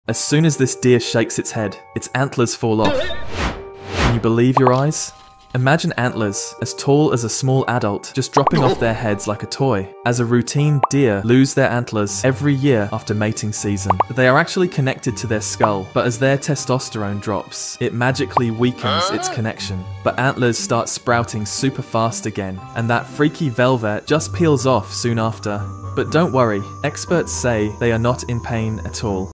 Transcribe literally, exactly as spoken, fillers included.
As soon as this deer shakes its head, its antlers fall off. Can you believe your eyes? Imagine antlers, as tall as a small adult, just dropping off their heads like a toy. As a routine, deer lose their antlers every year after mating season. They are actually connected to their skull, but as their testosterone drops, it magically weakens its connection. But antlers start sprouting super fast again, and that freaky velvet just peels off soon after. But don't worry, experts say they are not in pain at all.